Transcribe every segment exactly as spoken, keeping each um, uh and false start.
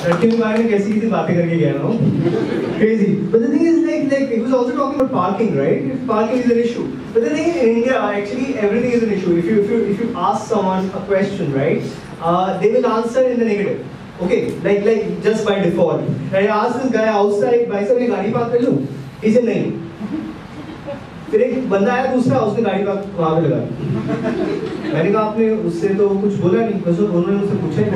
लड़के के बारे में कैसी कैसी बातें करके गया ना, crazy. But the thing is, like, like he was also talking about parking, right? Parking is an issue. But the thing is, in India, actually, everything is an issue. If you if you if you ask someone a question, right, uh, they will answer in the negative. Okay, like like just by default. I asked this guy outside, भाई साहब ये गाड़ी park कर लूँ? He said नहीं. फिर एक बंदा आया दूसरा, उसने गाड़ी पार्क वहाँ पे लगा. मैंने कहा आपने उससे तो कुछ बोला नहीं, बस उन्होंने मुझसे पूछा ही.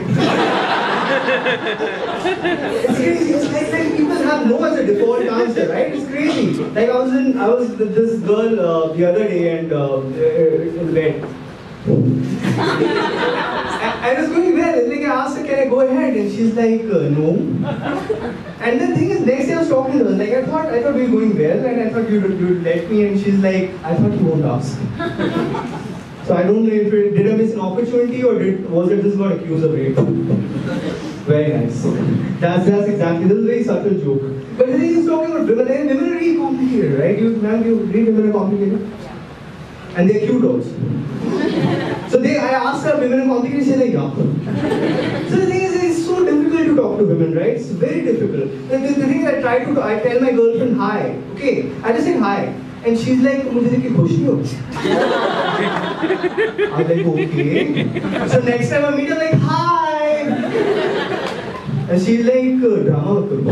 It's crazy. It's like, like people have no as a default answer, right? It's crazy. Like I was in, I was with this girl uh, the other day and uh, in bed. I was going well. Like I asked her, can I go ahead? And she's like, uh, no. And the thing is, next day I was talking to her. Like I thought, I thought we were going well, and I thought you'd you'd let me. And she's like, I thought you won't ask. So I don't know if it, did I miss an opportunity or did was it just got accused of rape? Very nice. That's that's exactly. This is a very subtle joke. But the thing is, talking about women, women are really complicated, right? You man, you read women are complicated, and they're cute also. So they, I asked her, women are complicated. She's like, yeah. So the thing is, it's so difficult to talk to women, right? It's very difficult. The, the, the thing I try to, I tell my girlfriend hi. Okay, I just say hi. And she's like, मुझे देख के खुश नहीं हो? I'm like, okay. So next time I meet her, like, hi. And she's like, drama मत करो.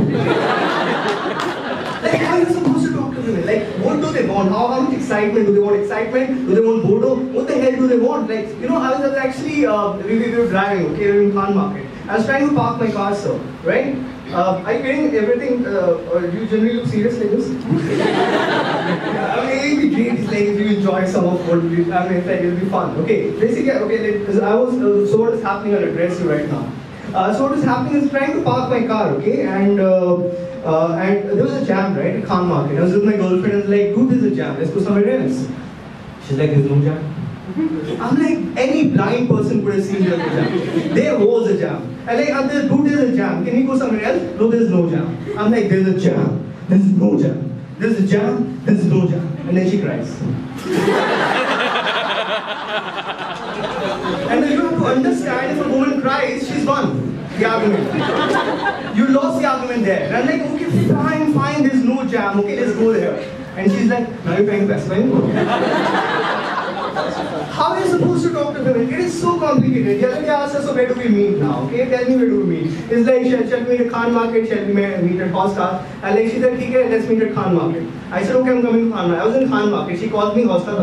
Like, how are you supposed to talk to women? Like, what do they want? How, how much excitement? Do they want excitement? Do they want boredom? What the hell do they want? Like, you know, I was actually, uh, we, we were driving, okay, we were in Khan Market. I was trying to park my car, sir, right? Uh, are you getting everything, uh, or do you generally look serious like this? I mean, it would be great if, like, if you enjoy some of what we, I mean, like, it will be fun. Okay, basically, okay, like, I was, uh, so what is happening, I'll address you right now. Uh, so what is happening is trying to park my car, okay, and, uh, uh, and there was a jam, right, at Khan Market. I was with my girlfriend and I was like, dude, there's a jam, let's go somewhere else. She's like, there's no jam. I'm like, any blind person could have seen there was a jam. There was a jam. And like, I'm there, dude, there's a jam. Can we go somewhere else? No, there's no jam. I'm like, there's a jam. There's no jam. There's a jam. There's no jam. And then she cries. And then you have to understand, if a woman cries, she's won the argument. You lost the argument there. And I'm like, okay, fine, fine, there's no jam. Okay, let's go there. And she's like, now you're trying to pacify me? How are you supposed to talk to women? It is so complicated. The other day I asked her, so where do we meet now? Okay, tell me where do we meet? It's like, shall, shall we meet at Khan Market? Shall we meet at Hostel? And like she said, okay, let's meet at Khan Market. I said, okay, I'm coming to Khan Market. I was in Khan Market. She called me Hostel. I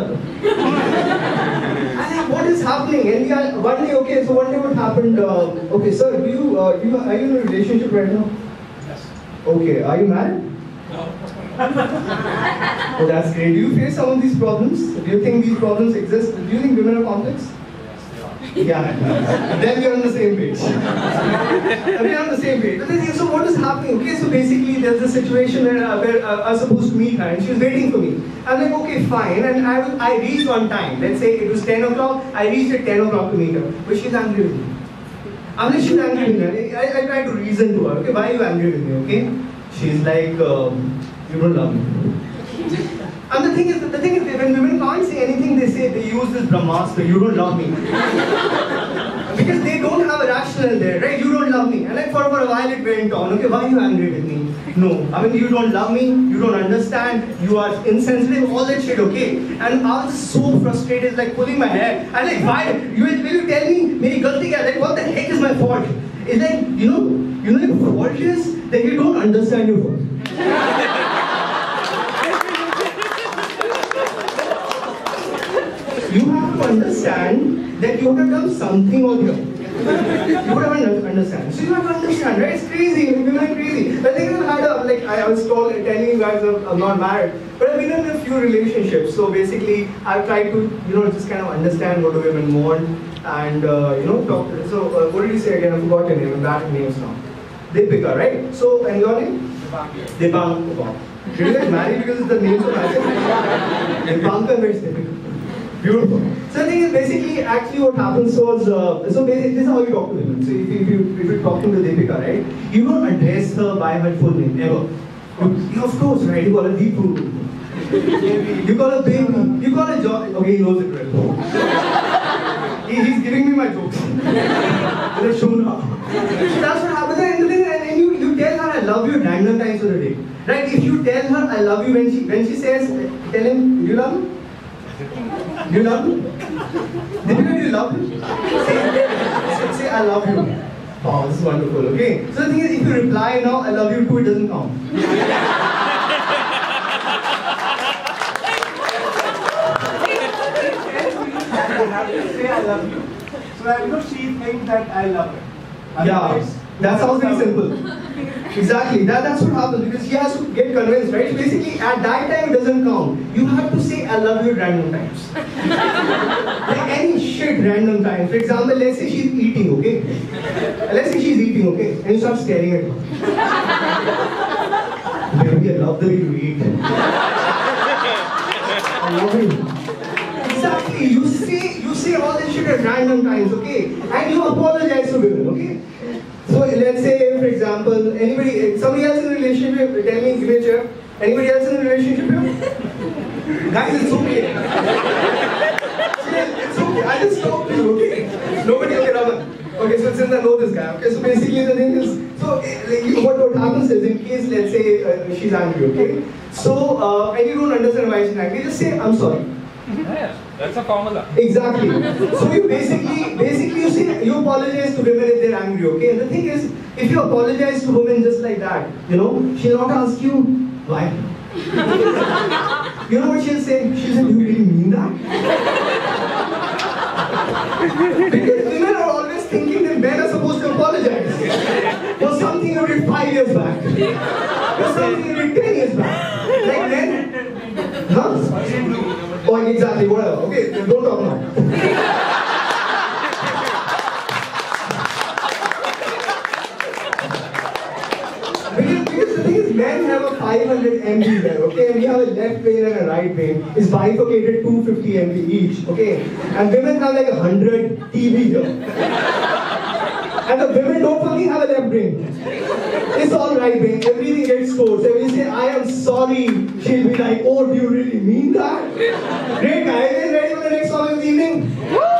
said, what is happening? And we are, one day, okay, so one day what happened? Uh, okay, sir, do you, uh, do you, are you in a relationship right now? Yes. Okay, are you married? No. Oh, that's great. Do you face some of these problems? Do you think these problems exist? Do you think women are complex? Yes, yeah. Yeah. Then we are on the same page. We are on the same page. So what is happening? Okay, so basically there's a situation where, uh, where uh, I was supposed to meet her and she was waiting for me. I'm like, okay, fine. And I, was, I reached on time. Let's say it was ten o'clock. I reached at ten o'clock to meet her. But she's angry with me. I'm like, she's angry with me. I, I try to reason to her. Okay, why are you angry with me? Okay? She's like, um, you don't love me. And the thing is, the thing is, when women can't say anything, they say they use this Brahmastra, you don't love me. Because they don't have a rationale there, right? You don't love me. And like for, for a while it went on, okay, why are you angry with me? No, I mean, you don't love me, you don't understand, you are insensitive, all that shit, okay? And I was so frustrated, like pulling my hair. I'm like, why? You, will you tell me, meri galti kya? Like, what the heck is my fault? It's like, you know, you know, your fault is that you don't understand your fault. You have to understand that you have done something on your own. You would have understand. So you have to understand, right? It's crazy. Women are crazy. I think I've had a, like I was told, telling you guys I'm, I'm not married, but I've been in a few relationships. So basically, I've tried to, you know, just kind of understand what do women want and, uh, you know, talk. So uh, what did you say again? I forgot your name. I'm bad at names now. Deepika, right? So, and your name? Deepanka. Did you guys marry because it's the names of marriage? Deepanka versus Deepika. Beautiful. So the thing is, basically, actually what happens was, uh, so basically this is how you talk to women. So if, you, if, you, if you're talking to Deepika, right, you don't address her by her full name, ever. You, of course, right, you call her Deepu. You call her baby. You call her John. Okay, he knows it well. he, he's giving me my jokes. Shona. So that's what happens. And the thing, Right? If you tell her I love you when she when she says, tell him, you love me? Do you love me? Deepika, do you love me? Say, say, say I love you. Oh, this is wonderful, okay? So the thing is, if you reply now, I love you too, it doesn't count. I have to say I love you, so that you know she thinks that I love her. Yeah, that sounds very simple. Exactly, that, that's what happens because she has to get convinced, right? Basically, at that time it doesn't count. You have to say I love you at random times. Like any shit random times. For example, let's say she's eating, okay? Let's say she's eating, okay? And you start staring at her. Baby, I love the way you eat. I love you. Exactly, you say, you say all this shit at random times, okay? And you apologize to women, okay? So let's say, for example, anybody, somebody else in a relationship, tell me, give me a chair. Anybody else in a relationship here? Guys, it's okay. It's okay, I just talk to you, okay? Nobody will get up. Okay, so since I know this guy, okay, so basically the thing is, so like, what, what happens is, in case, let's say, uh, she's angry, okay? So, uh, and you don't understand why she's angry, just say, I'm sorry. Yeah, that's a formula. Exactly. So you basically, basically you say, you apologize to women if they're angry, okay? And the thing is, if you apologize to women just like that, you know, she'll not ask you, why? You know what she'll say? She'll say, do you really mean that? Because women are always thinking that men are supposed to apologize for something you did five years back, for something you did ten years back. Like men, huh? Oh, exactly, whatever. Okay, don't talk now. because, because the thing is, men have a five hundred M B there, okay? And we have a left vein and a right vein. It's bifurcated two hundred fifty M B each, okay? And women have like one hundred T B here. And the women don't fucking have a left brain. It's all right brain. Everything gets scored. So when you say, I am sorry, she'll be like, oh, do you really mean that? Great guys, ready for the next song of the evening?